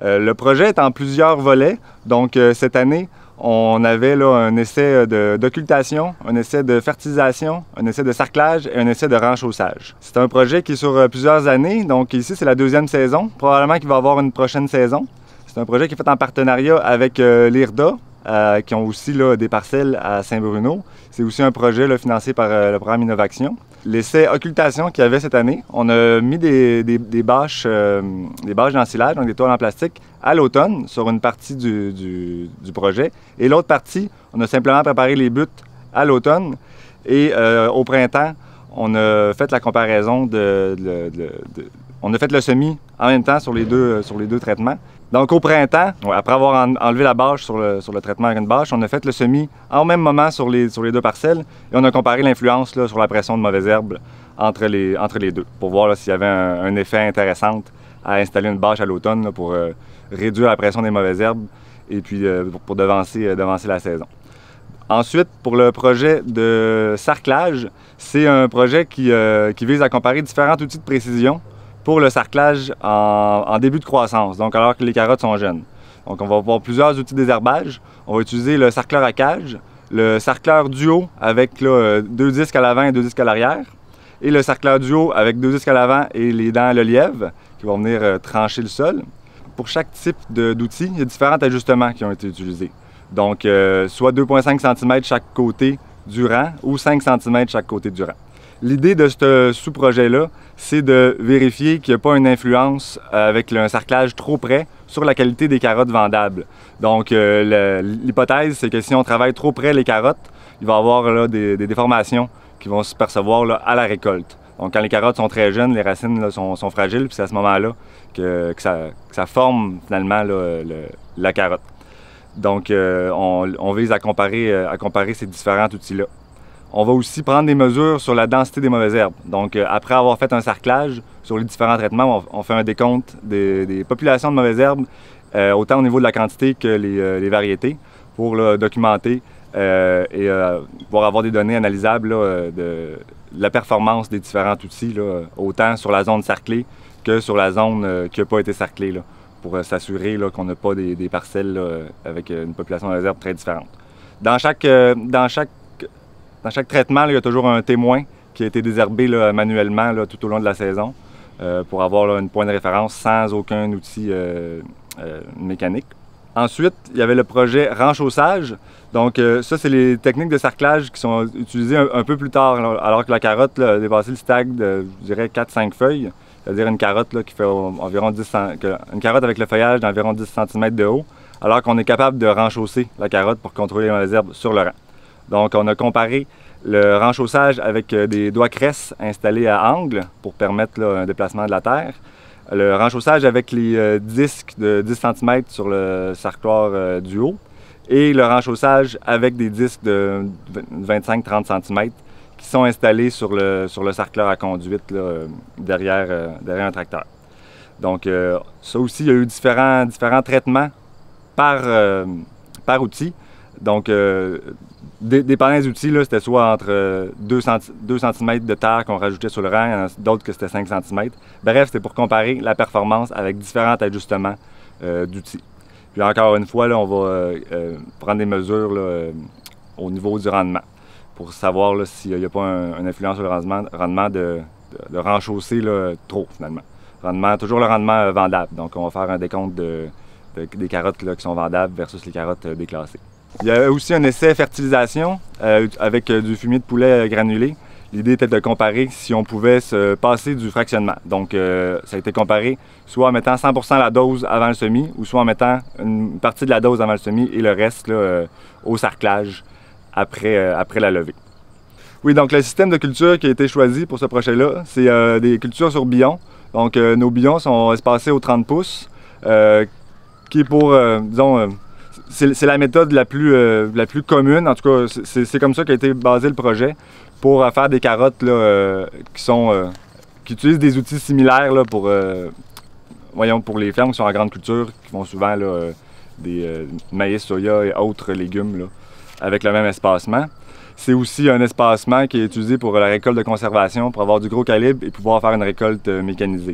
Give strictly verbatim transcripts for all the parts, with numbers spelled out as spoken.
Euh, le projet est en plusieurs volets. Donc, euh, cette année, on avait là, un essai d'occultation, un essai de fertilisation, un essai de sarclage et un essai de renchaussage. C'est un projet qui est sur euh, plusieurs années. Donc, ici, c'est la deuxième saison. Probablement qu'il va y avoir une prochaine saison. C'est un projet qui est fait en partenariat avec euh, l'I R D A, euh, qui ont aussi là, des parcelles à Saint-Bruno. C'est aussi un projet là, financé par euh, le programme Innovaction. L'essai occultation qu'il y avait cette année, on a mis des, des, des bâches, euh, des bâches d'ensilage, donc des toiles en plastique, à l'automne sur une partie du, du, du projet. Et l'autre partie, on a simplement préparé les buts à l'automne. Et euh, au printemps, on a fait la comparaison de, de, de, de... On a fait le semis en même temps sur les deux, sur les deux traitements. Donc, au printemps, après avoir enlevé la bâche sur le, sur le traitement avec une bâche, on a fait le semis en même moment sur les, sur les deux parcelles et on a comparé l'influence sur la pression de mauvaises herbes entre les, entre les deux pour voir s'il y avait un, un effet intéressant à installer une bâche à l'automne pour euh, réduire la pression des mauvaises herbes et puis euh, pour, pour devancer, euh, devancer la saison. Ensuite, pour le projet de sarclage, c'est un projet qui, euh, qui vise à comparer différents outils de précision pour le sarclage en, en début de croissance, donc alors que les carottes sont jeunes. Donc on va avoir plusieurs outils de désherbage. On va utiliser le sarcleur à cage, le sarcleur duo avec là, deux disques à l'avant et deux disques à l'arrière, et le sarcleur duo avec deux disques à l'avant et les dents à le lièvre qui vont venir euh, trancher le sol. Pour chaque type d'outils, il y a différents ajustements qui ont été utilisés. Donc euh, soit deux virgule cinq centimètres chaque côté du rang ou cinq centimètres chaque côté du rang. L'idée de ce sous-projet-là, c'est de vérifier qu'il n'y a pas une influence avec un sarclage trop près sur la qualité des carottes vendables. Donc, euh, l'hypothèse, c'est que si on travaille trop près les carottes, il va y avoir là, des, des déformations qui vont se percevoir là, à la récolte. Donc, quand les carottes sont très jeunes, les racines là, sont, sont fragiles, puis c'est à ce moment-là que, que, ça, que ça forme finalement là, le, la carotte. Donc, euh, on, on vise à comparer, à comparer ces différents outils-là. On va aussi prendre des mesures sur la densité des mauvaises herbes. Donc, euh, après avoir fait un sarclage sur les différents traitements, on, on fait un décompte des, des populations de mauvaises herbes, euh, autant au niveau de la quantité que les, euh, les variétés, pour là, documenter euh, et euh, pouvoir avoir des données analysables là, de, de la performance des différents outils, là, autant sur la zone sarclée que sur la zone euh, qui n'a pas été sarclée, là, pour euh, s'assurer qu'on n'a pas des, des parcelles là, avec une population de mauvaises herbes très différente. Dans chaque, euh, dans chaque Dans chaque traitement, là, il y a toujours un témoin qui a été désherbé là, manuellement là, tout au long de la saison euh, pour avoir là, une point de référence sans aucun outil euh, euh, mécanique. Ensuite, il y avait le projet renchaussage. Donc euh, ça, c'est les techniques de sarclage qui sont utilisées un, un peu plus tard, là, alors que la carotte là, a dépassé le stade de, je dirais, quatre cinq feuilles. C'est-à-dire une carotte là, qui fait environ dix, une carotte avec le feuillage d'environ dix centimètres de haut, alors qu'on est capable de renchausser la carotte pour contrôler les mauvaises herbes sur le rang. Donc, on a comparé le renchaussage avec des doigts cresses installés à angle pour permettre là, un déplacement de la terre. Le renchaussage avec les euh, disques de dix centimètres sur le sarcloir euh, du haut. Et le renchaussage avec des disques de vingt-cinq à trente centimètres qui sont installés sur le, sur le sarcleur à conduite là, derrière, euh, derrière un tracteur. Donc, euh, ça aussi, il y a eu différents, différents traitements par, euh, par outil. Donc, euh, dépendant des outils, c'était soit entre deux centimètres de terre qu'on rajoutait sur le rang, il y en a d'autres que c'était cinq centimètres. Bref, c'était pour comparer la performance avec différents ajustements euh, d'outils. Puis encore une fois, là, on va euh, euh, prendre des mesures là, euh, au niveau du rendement pour savoir s'il n'y a pas un, une influence sur le rendement, rendement de, de, de renchausser là, trop, finalement. Rendement, toujours le rendement euh, vendable. Donc, on va faire un décompte de, de, des carottes là, qui sont vendables versus les carottes euh, déclassées. Il y a aussi un essai fertilisation euh, avec euh, du fumier de poulet granulé. L'idée était de comparer si on pouvait se passer du fractionnement. Donc, euh, ça a été comparé soit en mettant cent pour cent la dose avant le semis ou soit en mettant une partie de la dose avant le semis et le reste là, euh, au sarclage après, euh, après la levée. Oui, donc le système de culture qui a été choisi pour ce projet-là, c'est euh, des cultures sur billons. Donc, euh, nos billons sont espacés aux trente pouces, euh, qui est pour, euh, disons, euh, c'est la méthode la plus, euh, la plus commune. En tout cas, c'est comme ça qu'a été basé le projet pour euh, faire des carottes là, euh, qui, sont, euh, qui utilisent des outils similaires là, pour, euh, voyons, pour les fermes qui sont en grande culture, qui font souvent là, euh, des euh, maïs, soya et autres légumes là, avec le même espacement. C'est aussi un espacement qui est utilisé pour la récolte de conservation, pour avoir du gros calibre et pouvoir faire une récolte euh, mécanisée.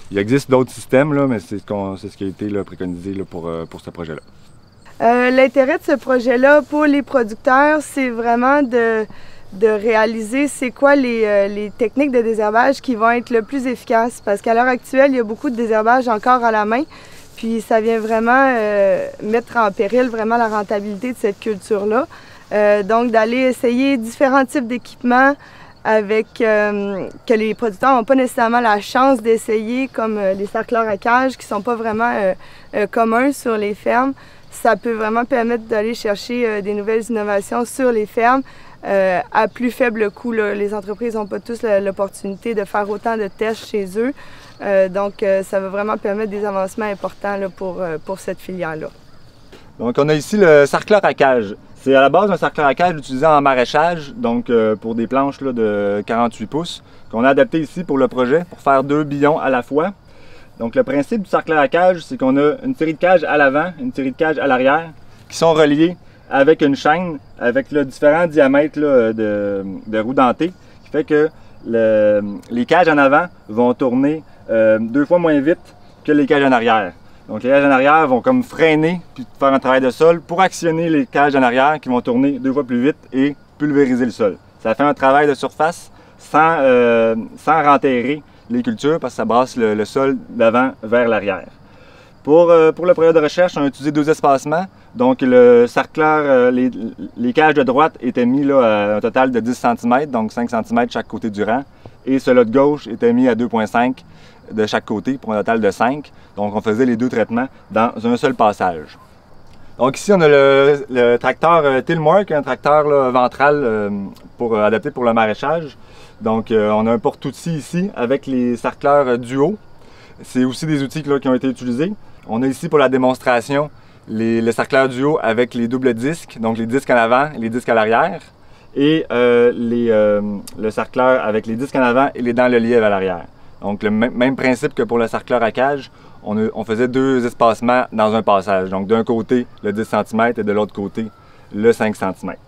Il existe d'autres systèmes, là, mais c'est ce, ce qui a été là, préconisé là, pour, pour ce projet-là. Euh, L'intérêt de ce projet-là pour les producteurs, c'est vraiment de, de réaliser c'est quoi les, euh, les techniques de désherbage qui vont être le plus efficaces. Parce qu'à l'heure actuelle, il y a beaucoup de désherbage encore à la main. Puis ça vient vraiment euh, mettre en péril vraiment la rentabilité de cette culture-là. Euh, donc d'aller essayer différents types d'équipements avec euh, que les producteurs n'ont pas nécessairement la chance d'essayer, comme euh, les sarcleurs à cage qui ne sont pas vraiment euh, euh, communs sur les fermes. Ça peut vraiment permettre d'aller chercher euh, des nouvelles innovations sur les fermes euh, à plus faible coût. Là. Les entreprises n'ont pas tous l'opportunité de faire autant de tests chez eux. Euh, donc, euh, ça va vraiment permettre des avancements importants là, pour, euh, pour cette filière-là. Donc, on a ici le sarcleur à cage. C'est à la base un sarcleur à cage utilisé en maraîchage, donc euh, pour des planches là, de quarante-huit pouces, qu'on a adapté ici pour le projet, pour faire deux billons à la fois. Donc, le principe du sarcleur à cage, c'est qu'on a une série de cages à l'avant, une série de cages à l'arrière, qui sont reliées avec une chaîne, avec là, différents diamètres là, de, de roues dentées, qui fait que le, les cages en avant vont tourner euh, deux fois moins vite que les cages en arrière. Donc, les cages en arrière vont comme freiner puis faire un travail de sol pour actionner les cages en arrière qui vont tourner deux fois plus vite et pulvériser le sol. Ça fait un travail de surface sans, euh, sans renterrer les cultures parce que ça brasse le, le sol d'avant vers l'arrière. Pour, euh, pour le projet de recherche, on a utilisé deux espacements. Donc, le sarcleur, euh, les, les cages de droite étaient mis là, à un total de dix centimètres, donc cinq centimètres chaque côté du rang. Et celui de gauche était mis à deux virgule cinq de chaque côté pour un total de cinq. Donc, on faisait les deux traitements dans un seul passage. Donc, ici, on a le, le tracteur euh, Tillmark, un tracteur là, ventral euh, pour, euh, adapté pour le maraîchage. Donc, euh, on a un porte-outils ici avec les sarcleurs euh, duo. C'est aussi des outils là, qui ont été utilisés. On a ici pour la démonstration les, le sarcleur duo avec les doubles disques, donc les disques en avant et les disques à l'arrière. Et euh, les, euh, le sarcleur avec les disques en avant et les dents le lièvre à l'arrière. Donc, le même, même principe que pour le sarcleur à cage, on, a, on faisait deux espacements dans un passage. Donc, d'un côté, le dix centimètres et de l'autre côté, le cinq centimètres.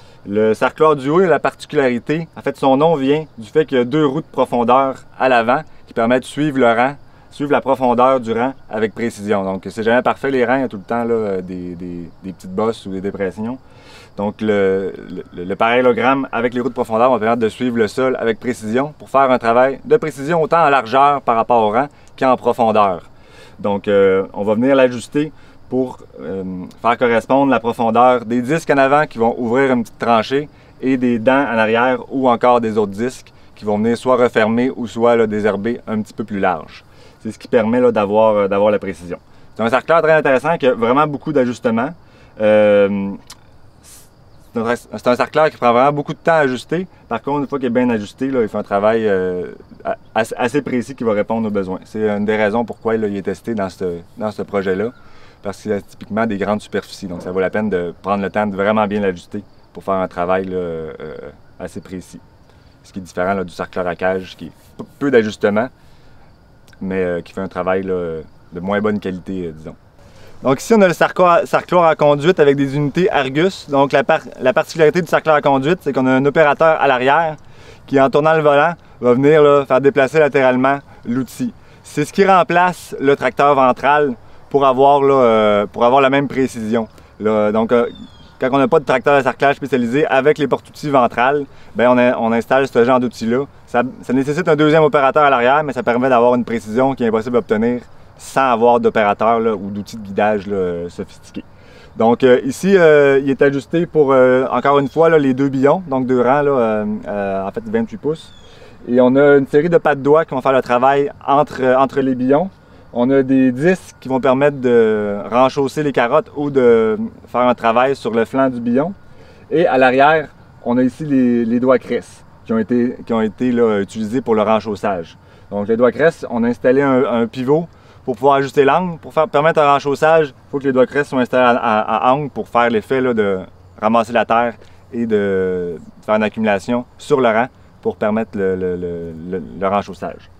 Le sarcleur duo a la particularité, en fait, son nom vient du fait qu'il y a deux roues de profondeur à l'avant qui permettent de suivre le rang, suivre la profondeur du rang avec précision. Donc, c'est jamais parfait les rangs, il y a tout le temps là, des, des, des petites bosses ou des dépressions. Donc, le, le, le parallélogramme avec les roues de profondeur va permettre de suivre le sol avec précision pour faire un travail de précision autant en largeur par rapport au rang qu'en profondeur. Donc, euh, on va venir l'ajuster pour euh, faire correspondre la profondeur des disques en avant qui vont ouvrir une petite tranchée et des dents en arrière ou encore des autres disques qui vont venir soit refermer ou soit là, désherber un petit peu plus large. C'est ce qui permet d'avoir euh, d'avoir la précision. C'est un sarcleur très intéressant qui a vraiment beaucoup d'ajustements. Euh, C'est un sarcleur qui prend vraiment beaucoup de temps à ajuster. Par contre, une fois qu'il est bien ajusté, là, il fait un travail euh, assez précis qui va répondre aux besoins. C'est une des raisons pourquoi là, il est testé dans ce, dans ce projet-là. Parce que c'est typiquement des grandes superficies. Donc, ça vaut la peine de prendre le temps de vraiment bien l'ajuster pour faire un travail là, euh, assez précis. Ce qui est différent là, du sarcleur à cage, qui est peu d'ajustement, mais euh, qui fait un travail là, de moins bonne qualité, euh, disons. Donc ici, on a le sarcleur à conduite avec des unités Argus. Donc la, par la particularité du sarcleur à conduite, c'est qu'on a un opérateur à l'arrière qui, en tournant le volant, va venir là, faire déplacer latéralement l'outil. C'est ce qui remplace le tracteur ventral pour avoir, là, euh, pour avoir la même précision. Là, donc euh, quand on n'a pas de tracteur de sarclage spécialisé avec les porte-outils ventrales, bien, on, a, on installe ce genre d'outil-là. Ça, ça nécessite un deuxième opérateur à l'arrière, mais ça permet d'avoir une précision qui est impossible d'obtenir sans avoir d'opérateur ou d'outils de guidage là, sophistiqués. Donc euh, ici, euh, il est ajusté pour, euh, encore une fois, là, les deux billons, donc deux rangs, là, euh, euh, en fait vingt-huit pouces. Et on a une série de pas de doigts qui vont faire le travail entre, euh, entre les billons. On a des disques qui vont permettre de renchausser les carottes ou de faire un travail sur le flanc du billon. Et à l'arrière, on a ici les, les doigts cresse qui ont été, qui ont été là, utilisés pour le renchaussage. Donc les doigts cresse, on a installé un, un pivot pour pouvoir ajuster l'angle. Pour faire, permettre un renchaussage, il faut que les doigts cresse soient installés à, à, à angle pour faire l'effet de ramasser la terre et de faire une accumulation sur le rang pour permettre le, le, le, le, le renchaussage.